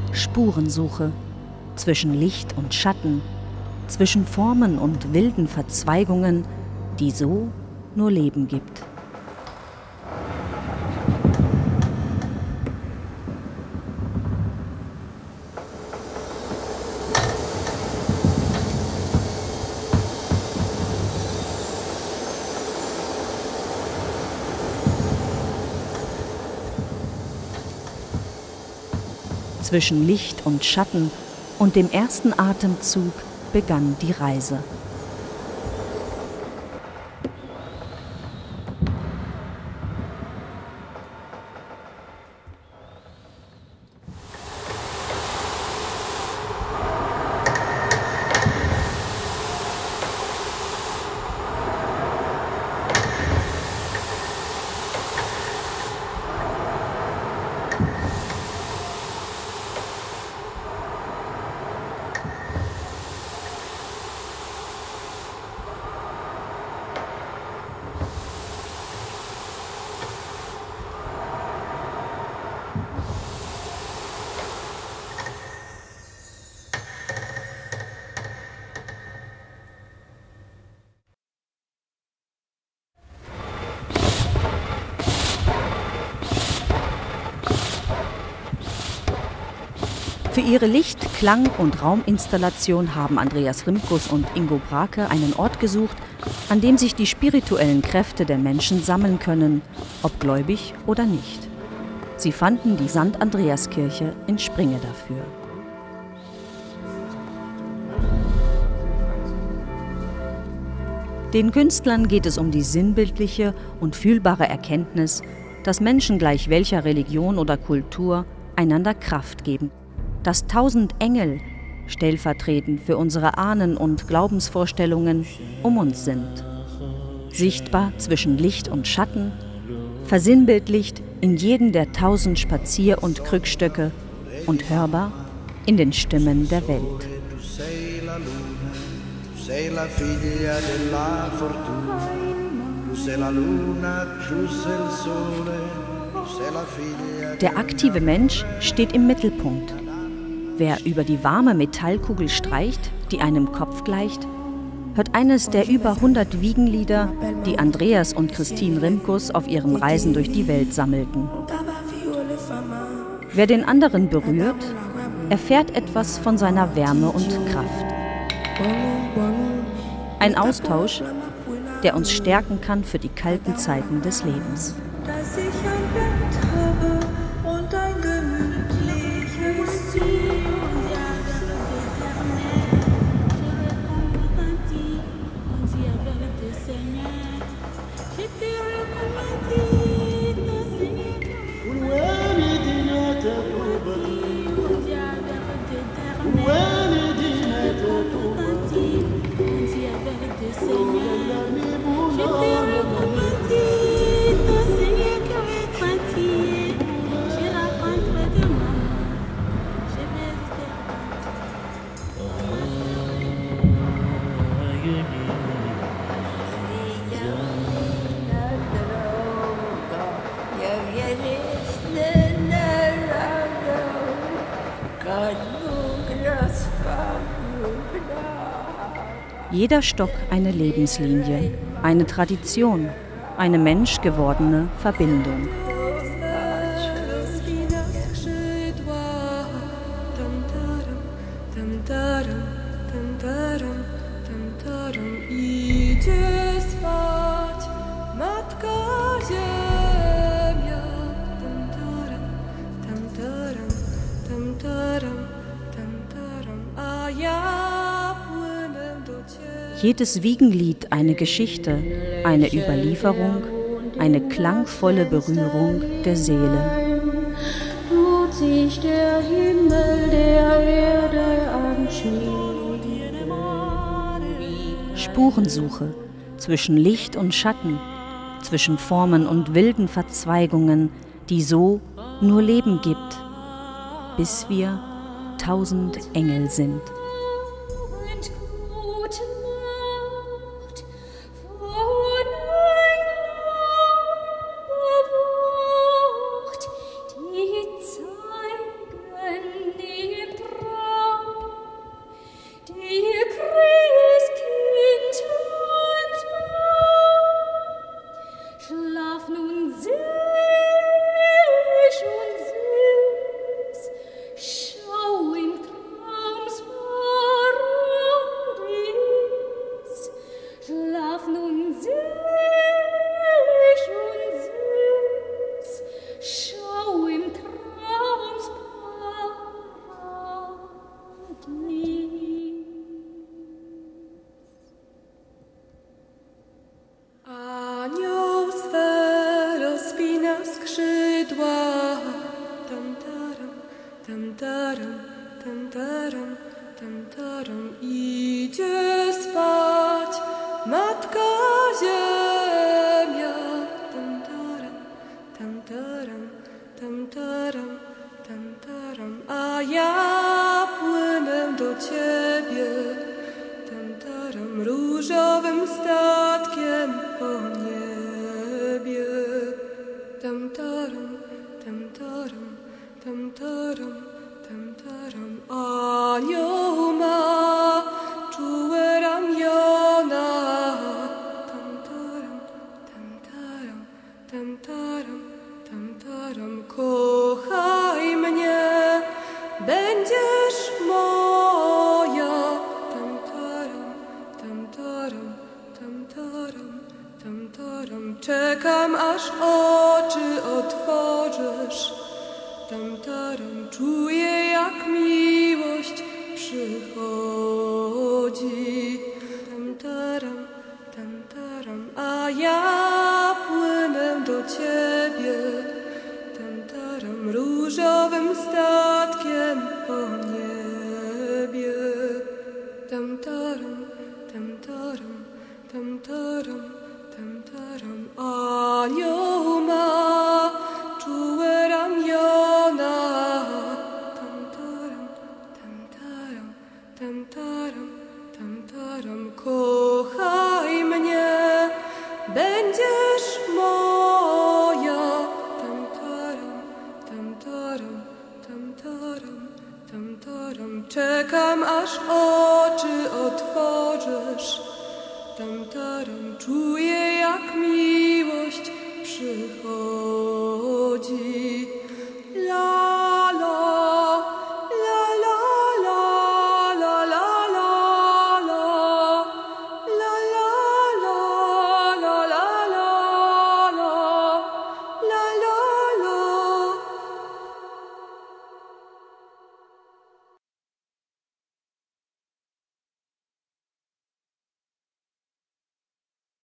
Spurensuche zwischen Licht und Schatten, zwischen Formen und wilden Verzweigungen, die so nur Leben gibt. Zwischen Licht und Schatten und dem ersten Atemzug begann die Reise. Für ihre Licht-, Klang- und Rauminstallation haben Andreas Rimkus und Ingo Brake einen Ort gesucht, an dem sich die spirituellen Kräfte der Menschen sammeln können, ob gläubig oder nicht. Sie fanden die St. Andreaskirche in Springe dafür. Den Künstlern geht es um die sinnbildliche und fühlbare Erkenntnis, dass Menschen gleich welcher Religion oder Kultur einander Kraft geben. Dass 1000 Engel, stellvertretend für unsere Ahnen und Glaubensvorstellungen, um uns sind. Sichtbar zwischen Licht und Schatten, versinnbildlicht in jedem der 1000 Spazier- und Krückstöcke und hörbar in den Stimmen der Welt. Der aktive Mensch steht im Mittelpunkt. Wer über die warme Metallkugel streicht, die einem Kopf gleicht, hört eines der über 100 Wiegenlieder, die Andreas und Christine Rimkus auf ihren Reisen durch die Welt sammelten. Wer den anderen berührt, erfährt etwas von seiner Wärme und Kraft. Ein Austausch, der uns stärken kann für die kalten Zeiten des Lebens. Dass ich ein Bett habe und ein gemütliches Ziel. Jeder Stock eine Lebenslinie, eine Tradition, eine menschgewordene Verbindung. Jedes Wiegenlied eine Geschichte, eine Überlieferung, eine klangvolle Berührung der Seele. Tut sich der Himmel der Erde anschließen. Spurensuche zwischen Licht und Schatten, zwischen Formen und wilden Verzweigungen, die so nur Leben gibt, bis wir 1000 Engel sind. Die zeigen die schau im Transparadies. Anioł swe rozpina skrzydła, tam-taram, tam-taram, tam-taram, tam-taram. Idzie spać Matka Ziemia, tam-taram, tam-taram, tam-taram, tam-taram. A ja płynę do Ciebie, tam-taram, różowym statkiem po niebie. Tam-taram, tam-taram, tam-taram, tam-taram. Anioł ma czułe ramiona, tam-taram, tam-taram, tam-taram, tam-taram. Kochaj mnie, będziesz moja, tam-taram, tam-taram, tam-taram, tam-taram. Czekam, aż oczy otworzysz, tam-taram. Czuję, jak miłość przychodzi, tam-taram, tam-taram. A ja płynę do Ciebie, tam-taram, różowym statkiem po niebie. Tam-taram, tam-taram, tam-taram, tam-taram. Anioł ma czułe ramiona, tam-taram, tam-taram, tam-taram, tam-taram. Kochaj mnie, będziesz moja, tam-taram, tam-taram, tam-taram, tam-taram. Czekam, aż oczy otworzysz, tam-taram. Czuję, jak miłość przychodzi.